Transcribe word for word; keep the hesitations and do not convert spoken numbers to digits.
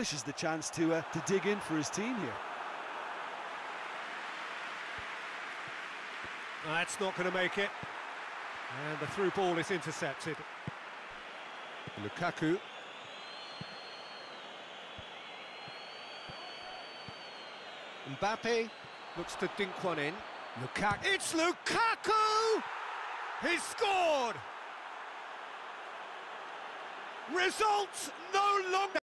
This is the chance to uh, to dig in for his team here. That's not going to make it. And the through ball is intercepted. Lukaku. Mbappe Looks to dink one in. Lukaku. It's Lukaku! He's scored! Results no longer...